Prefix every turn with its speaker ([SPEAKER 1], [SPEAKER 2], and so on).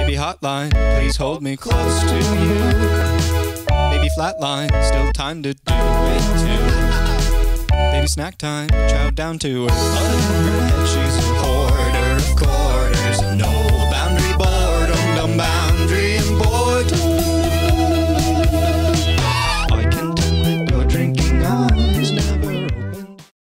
[SPEAKER 1] Baby hotline, please hold me close to you. Baby flatline, still time to do it too. Baby snack time, chow down to it.